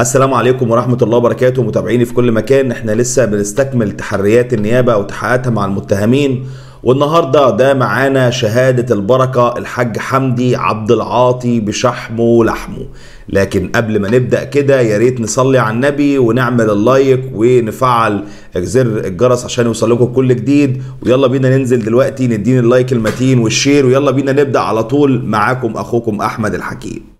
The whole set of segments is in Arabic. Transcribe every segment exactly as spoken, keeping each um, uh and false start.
السلام عليكم ورحمة الله وبركاته. متابعيني في كل مكان، احنا لسه بنستكمل تحريات النيابة وتحقيقاتها مع المتهمين، والنهاردة ده معانا شهادة البركة الحاج حمدي عبد العاطي بشحمه ولحمه. لكن قبل ما نبدأ كده يا ريت نصلي على النبي ونعمل اللايك ونفعل زر الجرس عشان يوصل لكم كل جديد. ويلا بينا ننزل دلوقتي ندين اللايك المتين والشير، ويلا بينا نبدأ على طول. معاكم اخوكم احمد الحكيم.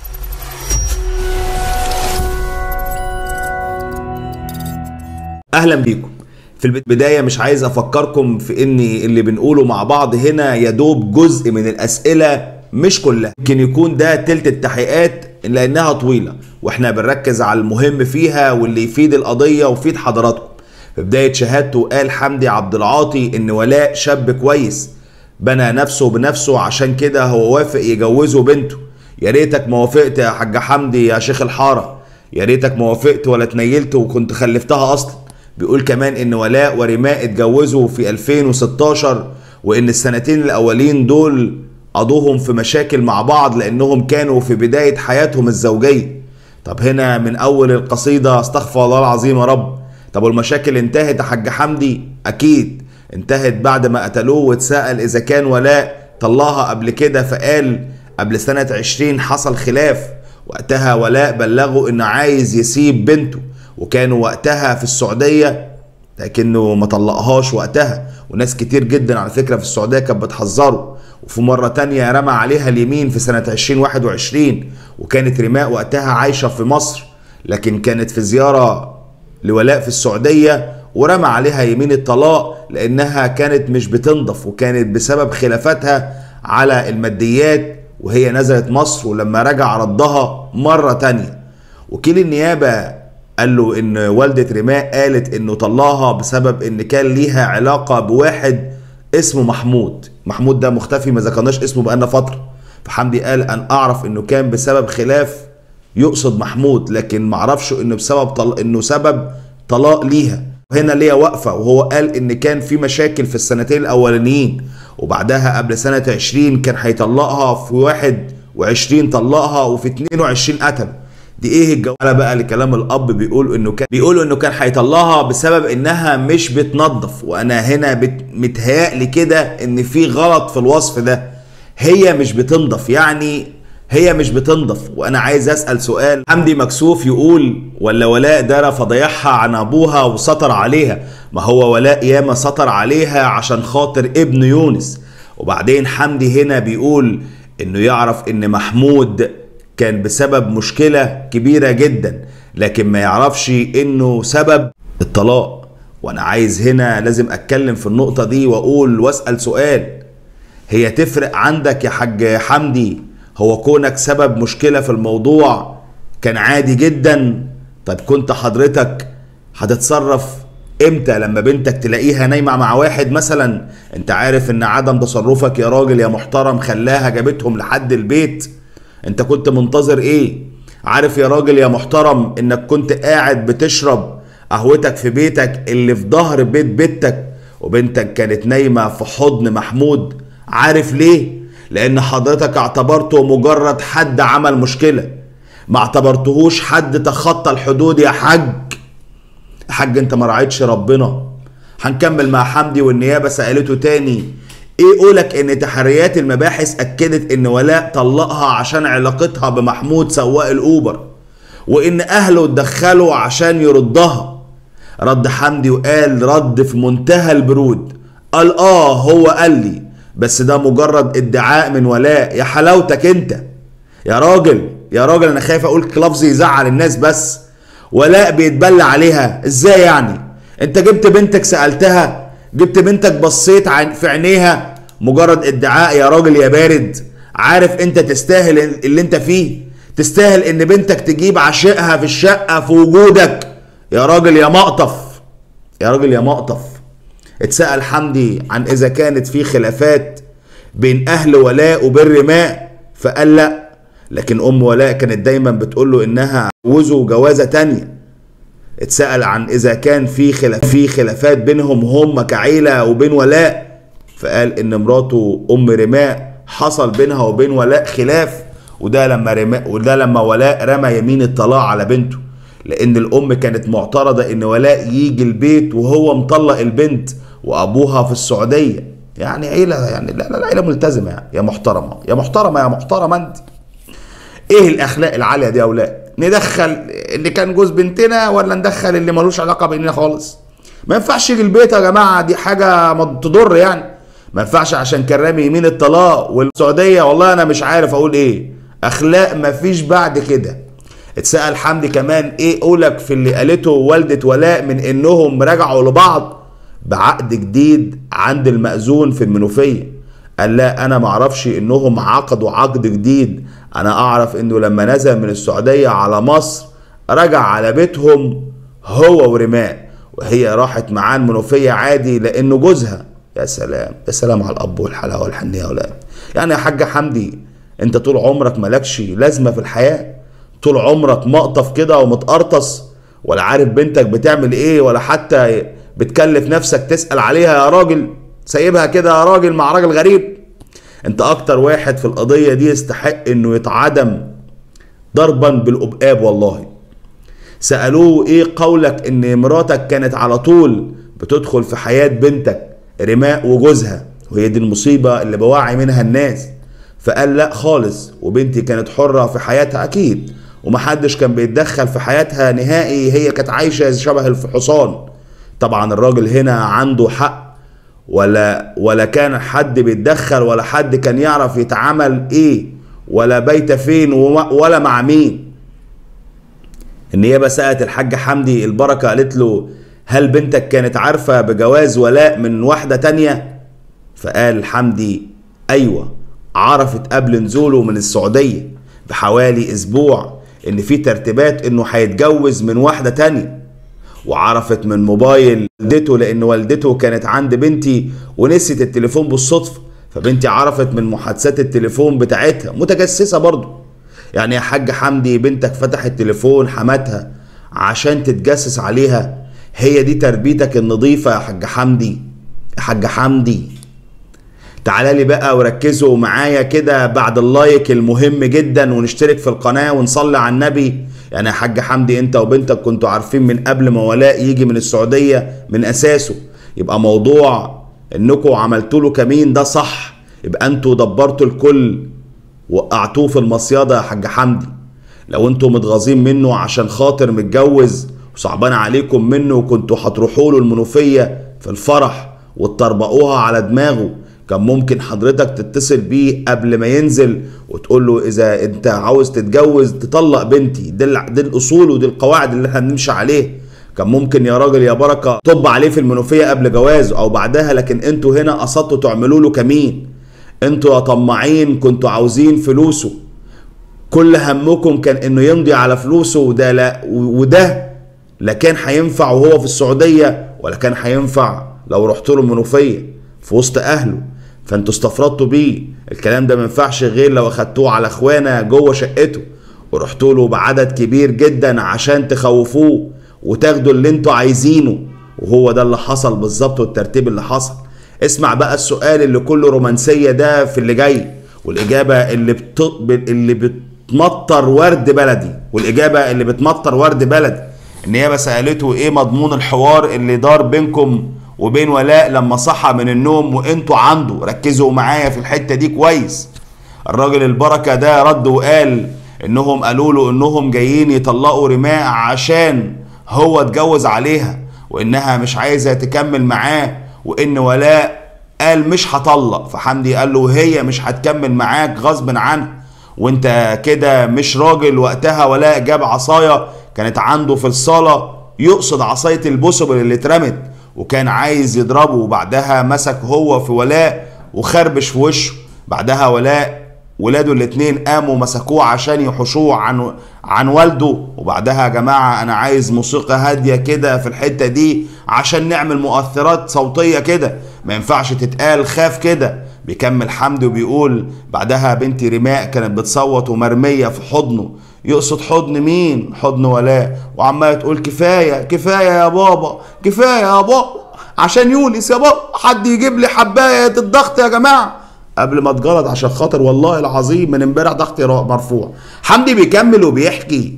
اهلا بيكم. في البداية مش عايز افكركم في ان اللي بنقوله مع بعض هنا يدوب جزء من الاسئلة مش كلها، يمكن يكون ده تلت التحقيقات لانها طويلة واحنا بنركز على المهم فيها واللي يفيد القضية ويفيد حضراتكم. في بداية شهادته قال حمدي عبد العاطي ان ولاء شاب كويس بنى نفسه بنفسه، عشان كده هو وافق يجوزه بنته. يا ريتك ما وافقت يا حاج حمدي يا شيخ الحارة، يا ريتك ما وافقت ولا اتنيلت وكنت خلفتها اصلا. بيقول كمان ان ولاء ورماء اتجوزوا في ألفين وستاشر، وان السنتين الاولين دول قضوهم في مشاكل مع بعض لانهم كانوا في بداية حياتهم الزوجية. طب هنا من اول القصيدة استغفر الله العظيم يا رب. طب والمشاكل انتهت يا حاج حمدي؟ اكيد انتهت بعد ما قتلوه، واتسأل اذا كان ولاء طلقها قبل كده، فقال قبل سنة عشرين حصل خلاف، وقتها ولاء بلغه انه عايز يسيب بنته، وكانوا وقتها في السعودية لكنه ما طلقهاش وقتها. وناس كتير جدا على فكرة في السعودية كانت بتحذره. وفي مرة تانية رمى عليها اليمين في سنة عشرين واحد وعشرين، وكانت رماء وقتها عايشة في مصر لكن كانت في زيارة لولاء في السعودية، ورمى عليها يمين الطلاق لأنها كانت مش بتنضف، وكانت بسبب خلافاتها على الماديات وهي نزلت مصر، ولما رجع ردها مرة تانية. وكيل النيابة قال له ان والدة رماء قالت انه طلقها بسبب ان كان ليها علاقة بواحد اسمه محمود. محمود ده مختفي، ما ذكرناش اسمه بقالنا فترة. فحمدي قال ان اعرف انه كان بسبب خلاف يقصد محمود، لكن معرفش انه بسبب طل... انه سبب طلاق ليها. هنا ليا واقفة، وهو قال ان كان في مشاكل في السنتين الاولانيين، وبعدها قبل سنة عشرين كان هيطلقها، في واحد وعشرين طلقها، وفي اتنين وعشرين قتل. دي ايه الجواله بقى لكلام الاب؟ بيقول انه كان بيقولوا انه كان هيطلقها بسبب انها مش بتنظف. وانا هنا بت... متهيألي كده ان في غلط في الوصف ده. هي مش بتنظف، يعني هي مش بتنظف. وانا عايز اسال سؤال. حمدي مكسوف يقول ولا ولاء دار فضيحها عن ابوها وسطر عليها؟ ما هو ولاء ياما سطر عليها عشان خاطر ابن يونس. وبعدين حمدي هنا بيقول انه يعرف ان محمود كان بسبب مشكلة كبيرة جدا، لكن ما يعرفش انه سبب الطلاق. وانا عايز هنا لازم اتكلم في النقطة دي واقول واسأل سؤال. هي تفرق عندك يا حاج حمدي هو كونك سبب مشكلة في الموضوع كان عادي جدا؟ طيب كنت حضرتك هتتصرف امتى لما بنتك تلاقيها نايمة مع واحد مثلا؟ انت عارف ان عدم تصرفك يا راجل يا محترم خلاها جابتهم لحد البيت. انت كنت منتظر ايه؟ عارف يا راجل يا محترم انك كنت قاعد بتشرب قهوتك في بيتك اللي في ظهر بيت بيتك، وبنتك كانت نايمة في حضن محمود. عارف ليه؟ لان حضرتك اعتبرته مجرد حد عمل مشكلة، ما اعتبرتهوش حد تخطى الحدود. يا حاج يا حاج انت ما راعيتش ربنا. هنكمل مع حمدي، والنيابة سألته تاني ايه قولك ان تحريات المباحث اكدت ان ولاء طلقها عشان علاقتها بمحمود سواق الاوبر، وان اهله اتدخلوا عشان يردها؟ رد حمدي وقال رد في منتهى البرود. قال اه هو قال لي، بس ده مجرد ادعاء من ولاء. يا حلاوتك انت يا راجل يا راجل، انا خايف اقول لفظ يزعل الناس، بس ولاء بيتبلى عليها ازاي يعني؟ انت جبت بنتك سألتها؟ جبت بنتك بصيت في عينيها؟ مجرد ادعاء يا راجل يا بارد. عارف انت تستاهل اللي انت فيه؟ تستاهل ان بنتك تجيب عشقها في الشقة في وجودك؟ يا راجل يا مقطف يا راجل يا مقطف. اتسأل حمدي عن اذا كانت في خلافات بين اهل ولاء وبين رماء، فقال لا، لكن ام ولاء كانت دايما بتقول له انها جوزه جوازة تانية. اتسأل عن اذا كان في خلاف في خلافات بينهم هم كعيلة وبين ولاء، فقال ان مراته ام رماء حصل بينها وبين ولاء خلاف، وده لما رماء وده لما ولاء رمى يمين الطلاق على بنته. لان الام كانت معترضة ان ولاء يجي البيت وهو مطلق البنت وابوها في السعودية. يعني عيلة، يعني لا لا عيلة ملتزمة، يعني يا محترمة يا محترمة يا محترمة انت. ايه الاخلاق العالية دي يا اولاد؟ ندخل اللي كان جوز بنتنا ولا ندخل اللي ملوش علاقة بيننا خالص؟ ما ينفعش يجي البيت يا جماعة، دي حاجة تضر يعني. ما ينفعش عشان كان رامي يمين الطلاق والسعودية، والله انا مش عارف اقول ايه. اخلاق مفيش بعد كده. اتسأل حمدي كمان ايه قولك في اللي قالته والدة ولاء من انهم رجعوا لبعض بعقد جديد عند المأذون في المنوفية. قال لا انا معرفش انهم عقدوا عقد جديد، انا اعرف انه لما نزل من السعودية على مصر رجع على بيتهم هو ورماء، وهي راحت معاه المنوفية عادي لانه جوزها. يا سلام يا سلام على الاب والحلاوة والحنية يا ولاد. يعني يا حاج حمدي انت طول عمرك مالكش لازمة في الحياة، طول عمرك مقطف كده ومتقرطص، ولا عارف بنتك بتعمل ايه، ولا حتى بتكلف نفسك تسأل عليها يا راجل، سايبها كده يا راجل مع راجل غريب. انت اكتر واحد في القضية دي يستحق انه يتعدم ضربا بالقبقاب والله. سألوه ايه قولك ان مراتك كانت على طول بتدخل في حياة بنتك رماء وجوزها، وهي دي المصيبة اللي بوعي منها الناس. فقال لا خالص، وبنتي كانت حرة في حياتها اكيد، ومحدش كان بيتدخل في حياتها نهائي، هي كانت عايشة شبه الحصان. طبعا الراجل هنا عنده حق، ولا ولا كان حد بيتدخل، ولا حد كان يعرف يتعامل ايه، ولا بيت فين ولا مع مين. النيابة سألت الحاج حمدي البركة قالت له هل بنتك كانت عارفة بجواز ولاء من واحدة تانية؟ فقال حمدي ايوه، عرفت قبل نزوله من السعودية بحوالي اسبوع ان في ترتيبات انه هيتجوز من واحدة تانية، وعرفت من موبايل والدته لان والدته كانت عند بنتي ونسيت التليفون بالصدفة، فبنتي عرفت من محادثات التليفون بتاعتها، متجسسة برضو. يعني يا حاج حمدي بنتك فتحت تليفون حماتها عشان تتجسس عليها؟ هي دي تربيتك النظيفة يا حاج حمدي؟ يا حاج حمدي تعالى لي بقى وركزوا معايا كده بعد اللايك المهم جدا، ونشترك في القناة ونصلي على النبي. يعني يا حاج حمدي انت وبنتك كنتوا عارفين من قبل ما ولاء يجي من السعودية من اساسه، يبقى موضوع انكم عملتوا له كمين ده صح، يبقى انتوا دبرتوا الكل وقعتوه في المصيادة يا حاج حمدي. لو انتوا متغاظين منه عشان خاطر متجوز وصعبان عليكم منه، وكنتوا هتروحوا له المنوفية في الفرح وتطربقوها على دماغه، كان ممكن حضرتك تتصل بيه قبل ما ينزل وتقول له اذا انت عاوز تتجوز تطلق بنتي، دي, دي الاصول ودي القواعد اللي احنا بنمشي عليه. كان ممكن يا راجل يا بركه طب عليه في المنوفيه قبل جوازه او بعدها، لكن انتوا هنا قصدتوا تعملوا له كمين. انتوا يا طماعين كنتوا عاوزين فلوسه، كل همكم كان انه يمضي على فلوسه، وده لا وده لا كان هينفع وهو في السعوديه، ولا كان هينفع لو رحت له المنوفيه في وسط اهله. فانتوا استفردتوا بيه. الكلام ده ما ينفعش غير لو اخدتوه على اخوانه جوه شقته ورحتوا له بعدد كبير جدا عشان تخوفوه وتاخدوا اللي انتوا عايزينه، وهو ده اللي حصل بالظبط والترتيب اللي حصل. اسمع بقى السؤال اللي كله رومانسيه ده في اللي جاي، والاجابه اللي بت... اللي بتمطر ورد بلدي، والاجابه اللي بتمطر ورد بلدي. النيابه سالته ايه مضمون الحوار اللي دار بينكم وبين ولاء لما صحى من النوم وانتوا عنده؟ ركزوا معايا في الحته دي كويس. الراجل البركه ده رد وقال انهم قالوا له انهم جايين يطلقوا رماء عشان هو اتجوز عليها وانها مش عايزه تكمل معاه، وان ولاء قال مش هطلق. فحمدي قال له هي مش هتكمل معاك غصب عنها، وانت كده مش راجل. وقتها ولاء جاب عصايه كانت عنده في الصاله، يقصد عصايه البوسبل اللي اترمت، وكان عايز يضربه، وبعدها مسك هو في ولاء وخربش في وشه. بعدها ولاء ولاده الاتنين قاموا مسكوه عشان يحوشوه عن عن والده. وبعدها يا جماعه انا عايز موسيقى هاديه كده في الحته دي عشان نعمل مؤثرات صوتيه كده، ما ينفعش تتقال خاف كده. بيكمل حمدي وبيقول بعدها بنتي رماء كانت بتصوت ومرميه في حضنه، يقصد حضن مين؟ حضن ولاء، وعماله تقول كفايه كفايه يا بابا كفايه يا بابا عشان يونس يا بابا، حد يجيب لي حبايه الضغط يا جماعه قبل ما اتجلط عشان خاطر والله العظيم من امبارح ضغطي مرفوع. حمدي بيكمل وبيحكي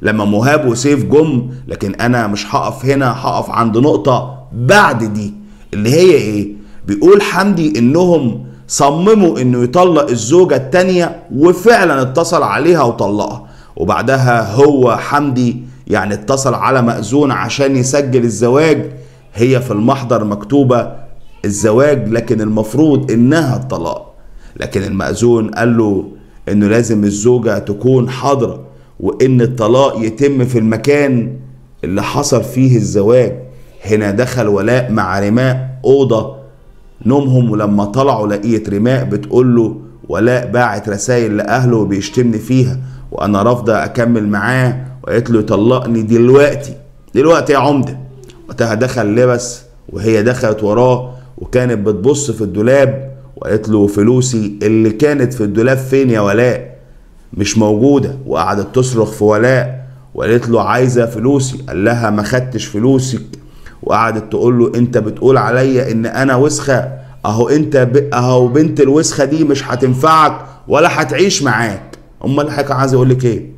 لما مهاب وسيف جم، لكن انا مش هقف هنا، هقف عند نقطة بعد دي اللي هي ايه؟ بيقول حمدي انهم صمموا انه يطلق الزوجة التانية وفعلا اتصل عليها وطلقها، وبعدها هو حمدي يعني اتصل على مأذون عشان يسجل الزواج. هي في المحضر مكتوبة الزواج لكن المفروض انها الطلاق، لكن المأذون قال له انه لازم الزوجة تكون حاضرة وان الطلاق يتم في المكان اللي حصل فيه الزواج. هنا دخل ولاء مع رماء أوضة نومهم، ولما طلعوا لقيت رماء بتقول له ولاء باعت رسائل لأهله وبيشتمني فيها وأنا رافضة أكمل معاه، وقالت له طلقني دلوقتي دلوقتي يا عمدة. وقتها دخل لبس وهي دخلت وراه وكانت بتبص في الدولاب وقالت له فلوسي اللي كانت في الدولاب فين يا ولاء؟ مش موجودة. وقعدت تصرخ في ولاء وقالت له عايزة فلوسي، قال لها ما خدتش فلوسك. وقعدت تقول له انت بتقول عليا ان انا وسخة، اهو انت ب... اهو بنت الوسخة دي مش هتنفعك ولا هتعيش معاك. امال الحكاية عايز اقول لك ايه؟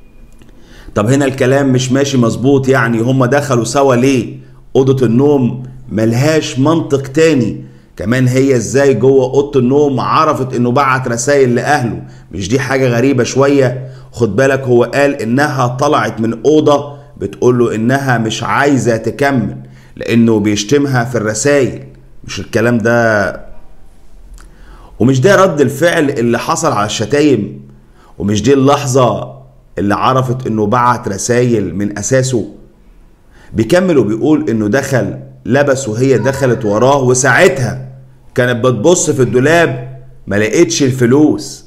طب هنا الكلام مش ماشي مظبوط، يعني هم دخلوا سوا ليه اوضة النوم؟ ملهاش منطق تاني. كمان هي ازاي جوه اوضه النوم عرفت انه بعت رسائل لاهله؟ مش دي حاجه غريبه شويه؟ خد بالك هو قال انها طلعت من اوضه بتقول له انها مش عايزه تكمل لانه بيشتمها في الرسائل. مش الكلام ده؟ ومش ده رد الفعل اللي حصل على الشتايم؟ ومش دي اللحظه اللي عرفت انه بعت رسائل من اساسه؟ بيكمل وبيقول انه دخل لبس وهي دخلت وراه وساعتها كانت بتبص في الدولاب ما لقيتش الفلوس.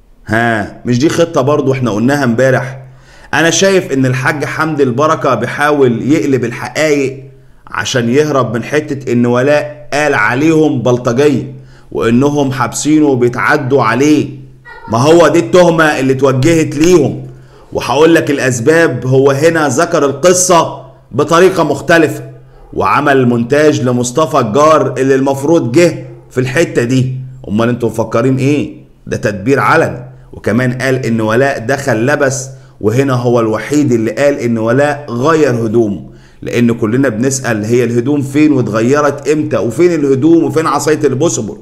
ها مش دي خطة برضو احنا قلناها امبارح؟ انا شايف ان الحاج حمدي البركة بيحاول يقلب الحقائق عشان يهرب من حتة ان ولاء قال عليهم بلطجية وانهم حابسينه وبيتعدوا عليه. ما هو دي التهمة اللي توجهت ليهم، وهقول لك الاسباب. هو هنا ذكر القصة بطريقة مختلفة وعمل مونتاج لمصطفى الجار اللي المفروض جه في الحتة دي. امال انتوا مفكرين ايه؟ ده تدبير علني. وكمان قال ان ولاء دخل لبس، وهنا هو الوحيد اللي قال ان ولاء غير هدومه، لان كلنا بنسأل هي الهدوم فين واتغيرت امتى، وفين الهدوم وفين عصاية البوسبل؟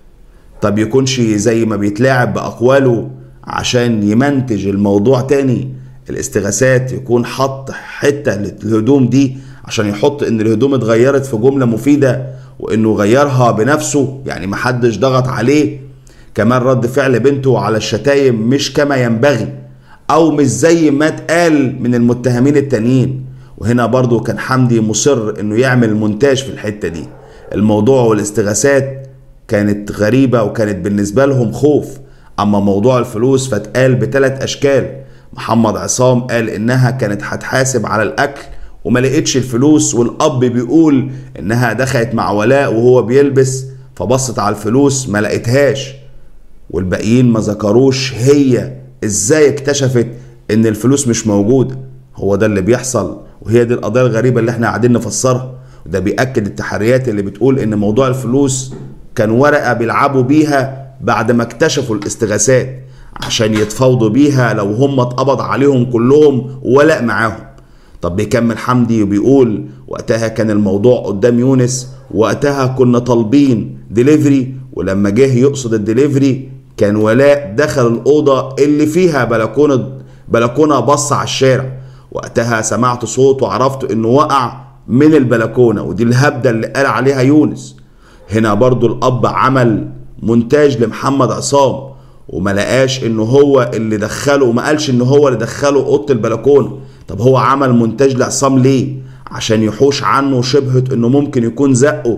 طب يكونش زي ما بيتلاعب باقواله عشان يمنتج الموضوع تاني الاستغاثات، يكون حط حتة الهدوم دي عشان يحط ان الهدوم اتغيرت في جملة مفيدة وانه غيرها بنفسه، يعني محدش ضغط عليه. كمان رد فعل بنته على الشتايم مش كما ينبغي او مش زي ما اتقال من المتهمين التانيين. وهنا برضو كان حمدي مصر انه يعمل مونتاج في الحتة دي. الموضوع والاستغاثات كانت غريبة وكانت بالنسبة لهم خوف. اما موضوع الفلوس فاتقال بثلاث اشكال. محمد عصام قال انها كانت هتحاسب على الاكل وما لقيتش الفلوس، والاب بيقول انها دخلت مع ولاء وهو بيلبس فبصت على الفلوس ما لقيتهاش، والباقيين ما ذكروش هي ازاي اكتشفت ان الفلوس مش موجودة. هو ده اللي بيحصل، وهي دي القضايا الغريبة اللي احنا قاعدين نفسرها. وده بيأكد التحريات اللي بتقول ان موضوع الفلوس كان ورقة بيلعبوا بيها بعد ما اكتشفوا الاستغاثات عشان يتفاوضوا بيها لو هم اتقبض عليهم كلهم ولاء معاهم. طب بيكمل حمدي وبيقول وقتها كان الموضوع قدام يونس، وقتها كنا طالبين ديليفري، ولما جه يقصد الديليفري كان ولاء دخل الأوضة اللي فيها بلكونة بلكونة بص على الشارع. وقتها سمعت صوت وعرفت انه وقع من البلكونة، ودي الهبدة اللي قال عليها يونس. هنا برضو الأب عمل مونتاج لمحمد عصام وما لقاش انه هو اللي دخله، وما قالش انه هو اللي دخله اوضه البلكونه. طب هو عمل مونتاج لعصام ليه؟ عشان يحوش عنه شبهه انه ممكن يكون زقه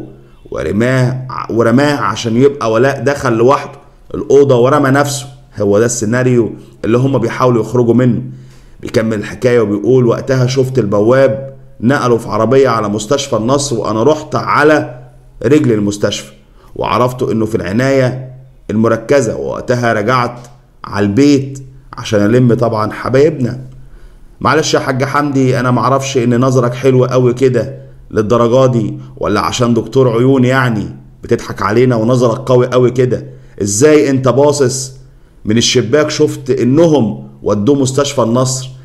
ورماه ورماه عشان يبقى ولاء دخل لوحده الاوضه ورمى نفسه. هو ده السيناريو اللي هم بيحاولوا يخرجوا منه. بيكمل الحكايه وبيقول وقتها شفت البواب نقله في عربيه على مستشفى النصر، وانا رحت على رجل المستشفى وعرفت انه في العنايه المركزة. ووقتها رجعت على البيت عشان ألم طبعا حبايبنا. معلش يا حاج حمدي انا معرفش ان نظرك حلو قوي كده للدرجة دي، ولا عشان دكتور عيون يعني بتضحك علينا ونظرك قوي قوي كده؟ ازاي انت باصص من الشباك شفت انهم ودوه مستشفى النصر؟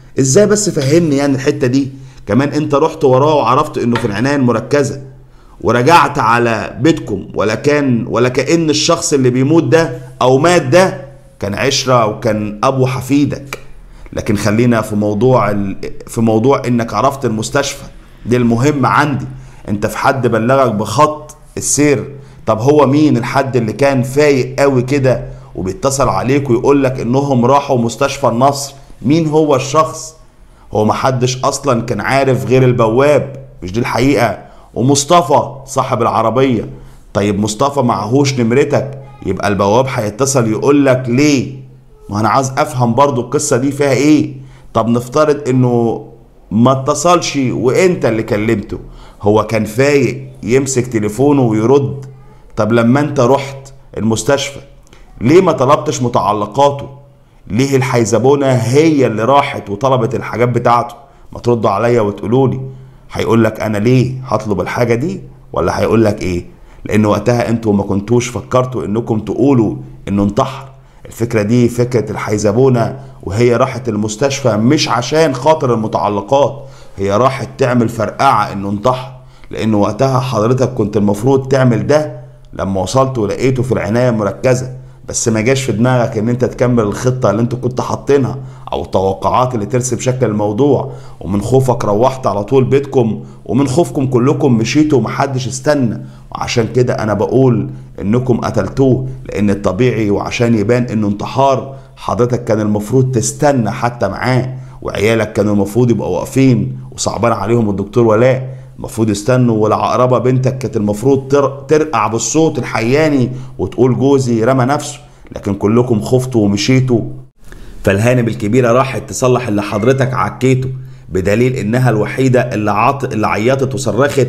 ازاي بس فهمني يعني الحته دي. كمان انت رحت وراه وعرفت انه في العنايه المركزه ورجعت على بيتكم، ولا كان ولا كأن الشخص اللي بيموت ده او مات ده كان عشره وكان ابو حفيدك. لكن خلينا في موضوع ال... في موضوع انك عرفت المستشفى، دي المهم عندي. انت في حد بلغك بخط السير؟ طب هو مين الحد اللي كان فايق قوي كده وبيتصل عليك ويقول لك انهم راحوا مستشفى النصر؟ مين هو الشخص؟ هو محدش اصلا كان عارف غير البواب، مش دي الحقيقة؟ ومصطفى صاحب العربية. طيب مصطفى معهوش نمرتك، يبقى البواب هيتصل يقول لك ليه؟ ما انا عايز افهم برضو القصة دي فيها ايه. طب نفترض انه ما اتصلش وانت اللي كلمته، هو كان فايق يمسك تليفونه ويرد؟ طب لما انت رحت المستشفى ليه ما طلبتش متعلقاته؟ ليه الحيزبونة هي اللي راحت وطلبت الحاجات بتاعته؟ ما تردوا عليا وتقولوا لي. هيقول لك انا ليه هطلب الحاجة دي، ولا هيقول لك ايه؟ لان وقتها انتوا ما كنتوش فكرتوا انكم تقولوا انه انتحر. الفكرة دي فكرة الحيزبونة، وهي راحت المستشفى مش عشان خاطر المتعلقات، هي راحت تعمل فرقعة انه انتحر. لان وقتها حضرتك كنت المفروض تعمل ده لما وصلت ولقيته في العناية المركزة، بس ما جاش في دماغك ان انت تكمل الخطة اللي انتوا كنت حاطينها او التوقعات اللي ترسم شكل الموضوع، ومن خوفك روحت على طول بيتكم، ومن خوفكم كلكم مشيتوا ومحدش استنى. وعشان كده انا بقول انكم قتلتوه، لان الطبيعي وعشان يبان انه انتحار حضرتك كان المفروض تستنى حتى معاه، وعيالك كانوا المفروض يبقوا واقفين وصعبان عليهم الدكتور ولاء، المفروض يستنوا. والعقربة بنتك كانت المفروض ترقع بالصوت الحياني وتقول جوزي رمى نفسه، لكن كلكم خفتوا ومشيتوا. فالهانم الكبيرة راحت تصلح اللي حضرتك عكيته، بدليل انها الوحيدة اللي, عط... اللي عيطت وصرخت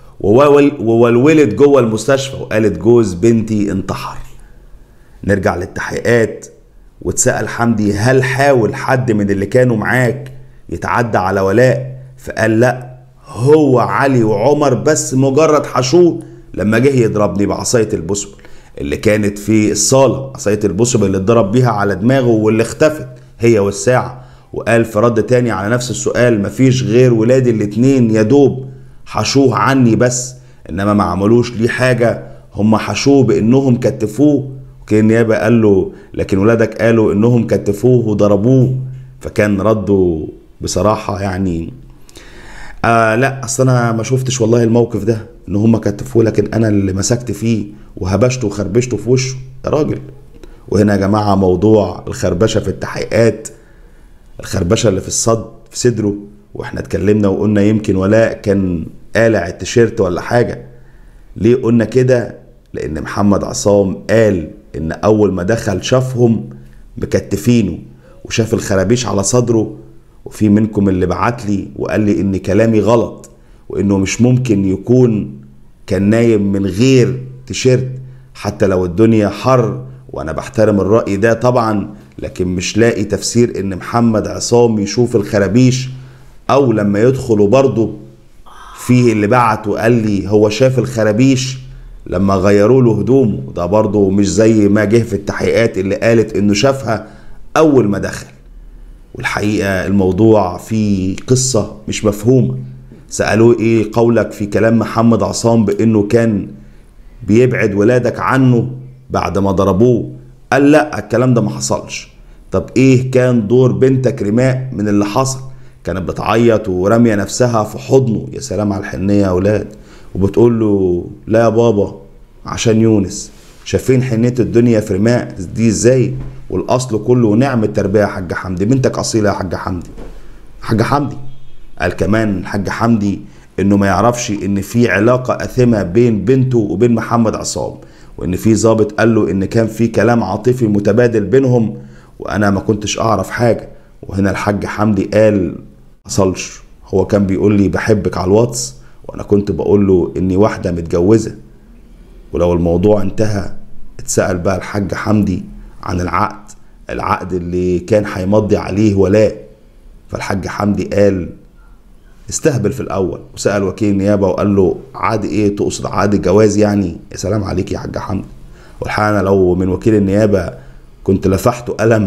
وولولت جوه المستشفى وقالت جوز بنتي انتحر. نرجع للتحقيقات، واتسأل حمدي هل حاول حد من اللي كانوا معاك يتعدى على ولاء؟ فقال لا، هو علي وعمر بس مجرد حشوه لما جه يضربني بعصاية البسبل اللي كانت في الصالة، عصاية البسبل اللي اتضرب بيها على دماغه واللي اختفت هي والساعة. وقال في رد تاني على نفس السؤال مفيش غير ولادي الاتنين يا دوب حشوه عني بس، انما ما عملوش ليه حاجة، هم حشوه بانهم كتفوه. وكان النيابة قال له لكن ولادك قالوا انهم كتفوه وضربوه. فكان رده بصراحة يعني آه لا اصل انا ما شفتش والله الموقف ده ان هم كتفوه، لكن انا اللي مسكت فيه وهبشته وخربشته في وشه يا راجل. وهنا يا جماعه موضوع الخربشه في التحقيقات، الخربشه اللي في الصد في صدره، واحنا اتكلمنا وقلنا يمكن ولاء كان قالع التيشيرت ولا حاجه. ليه قلنا كده؟ لان محمد عصام قال ان اول ما دخل شافهم مكتفينه وشاف الخرابيش على صدره. وفي منكم اللي بعت لي وقال لي ان كلامي غلط، وانه مش ممكن يكون كان نايم من غير تيشيرت حتى لو الدنيا حر، وانا بحترم الرأي ده طبعا، لكن مش لاقي تفسير ان محمد عصام يشوف الخرابيش. او لما يدخلوا برضه فيه اللي بعت وقال لي هو شاف الخرابيش لما غيروا له هدومه، ده برضه مش زي ما جه في التحقيقات اللي قالت انه شافها اول ما دخل. والحقيقة الموضوع فيه قصة مش مفهومة. سألوه ايه قولك في كلام محمد عصام بانه كان بيبعد ولادك عنه بعد ما ضربوه؟ قال لا الكلام ده ما حصلش. طب ايه كان دور بنتك رماء من اللي حصل؟ كانت بتعيط ورمية نفسها في حضنه، يا سلام على الحنية يا اولاد، وبتقول له لا يا بابا عشان يونس. شايفين حنية الدنيا في رماء دي ازاي؟ والاصل كله نعم التربيه يا حاج حمدي، بنتك اصيله يا حاج حمدي. حاج حمدي قال كمان الحاج حمدي انه ما يعرفش ان في علاقه اثمه بين بنته وبين محمد عصام، وان في ضابط قال له ان كان في كلام عاطفي متبادل بينهم، وانا ما كنتش اعرف حاجه. وهنا الحاج حمدي قال حصلش، هو كان بيقول لي بحبك على الواتس، وانا كنت بقول له اني واحده متجوزه. ولو الموضوع انتهى اتسأل بقى الحاج حمدي عن العقد العقد اللي كان هيمضي عليه ولاء. فالحاج حمدي قال استهبل في الاول، وسأل وكيل النيابه وقال له عقد ايه؟ تقصد عقد الجواز يعني؟ يا سلام عليك يا حاج حمدي. والحقيقه انا لو من وكيل النيابه كنت لفحته قلم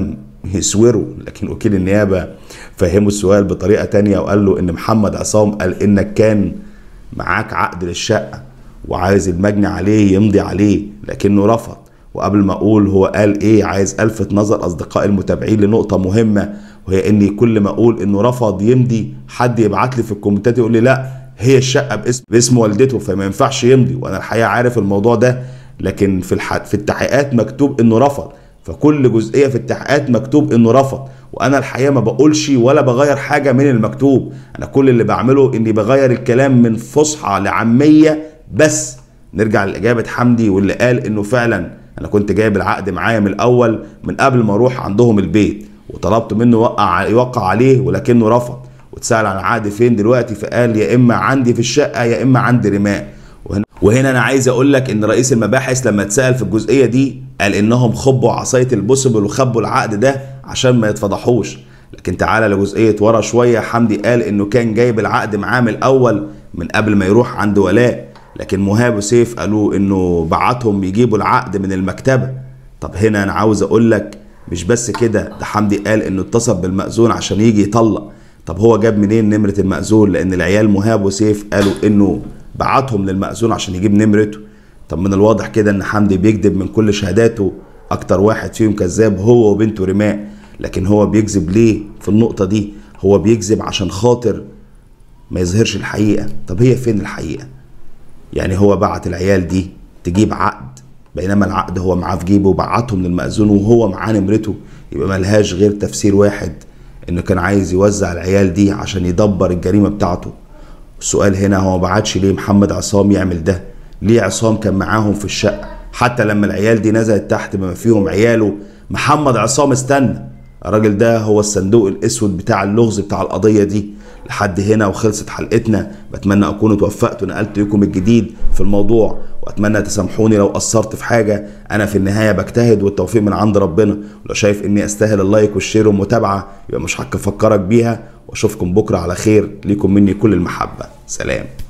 يسوروا، لكن وكيل النيابه فهمه السؤال بطريقه تانية وقال له ان محمد عصام قال انك كان معاك عقد للشقه وعايز المجني عليه يمضي عليه لكنه رفض. وقبل ما اقول هو قال ايه، عايز الفت نظر اصدقائي المتابعين لنقطه مهمه، وهي اني كل ما اقول انه رفض يمضي حد يبعت لي في الكومنتات يقول لي لا هي الشقه باسم باسم والدته فما ينفعش يمضي، وانا الحقيقه عارف الموضوع ده، لكن في الح... في التحقيقات مكتوب انه رفض، فكل جزئيه في التحقيقات مكتوب انه رفض، وانا الحقيقه ما بقولش ولا بغير حاجه من المكتوب، انا كل اللي بعمله اني بغير الكلام من فصحى لعاميه بس. نرجع لاجابه حمدي واللي قال انه فعلا انا كنت جايب العقد معايا من الاول من قبل ما اروح عندهم البيت، وطلبت منه يوقع يوقع عليه ولكنه رفض، واتسال عن العقد فين دلوقتي فقال يا اما عندي في الشقه يا اما عند رماء. وهنا وهنا انا عايز اقول لك ان رئيس المباحث لما اتسال في الجزئيه دي قال انهم خبوا عصايه البوسبل وخبوا العقد ده عشان ما يتفضحوش، لكن تعالى لجزئيه ورا شويه، حمدي قال انه كان جايب العقد معاه من الاول من قبل ما يروح عند ولاء، لكن مهاب وسيف قالوا انه بعتهم يجيبوا العقد من المكتبه. طب هنا انا عاوز اقول لك مش بس كده، ده حمدي قال انه اتصل بالمأذون عشان يجي يطلق. طب هو جاب منين نمره المأذون؟ لان العيال مهاب وسيف قالوا انه بعتهم للمأذون عشان يجيب نمرته. طب من الواضح كده ان حمدي بيكذب من كل شهاداته، اكتر واحد فيهم كذاب هو وبنته رماء. لكن هو بيكذب ليه في النقطه دي؟ هو بيكذب عشان خاطر ما يظهرش الحقيقه. طب هي فين الحقيقه؟ يعني هو بعت العيال دي تجيب عقد بينما العقد هو معاه في جيبه، وبعتهم للمأذون وهو معاه نمرته، يبقى ملهاش غير تفسير واحد، انه كان عايز يوزع العيال دي عشان يدبر الجريمه بتاعته. السؤال هنا هو ما بعتش ليه محمد عصام يعمل ده؟ ليه عصام كان معاهم في الشقه؟ حتى لما العيال دي نزلت تحت بما فيهم عياله محمد عصام استنى. الراجل ده هو الصندوق الاسود بتاع اللغز بتاع القضيه دي. لحد هنا وخلصت حلقتنا، بتمنى اكون اتوفقت ونقلت لكم الجديد في الموضوع، واتمنى تسامحوني لو قصرت في حاجه، انا في النهايه بجتهد والتوفيق من عند ربنا، ولو شايف اني استاهل اللايك والشير والمتابعه يبقى مش هفكرك بيها، واشوفكم بكره على خير. ليكم مني كل المحبه، سلام.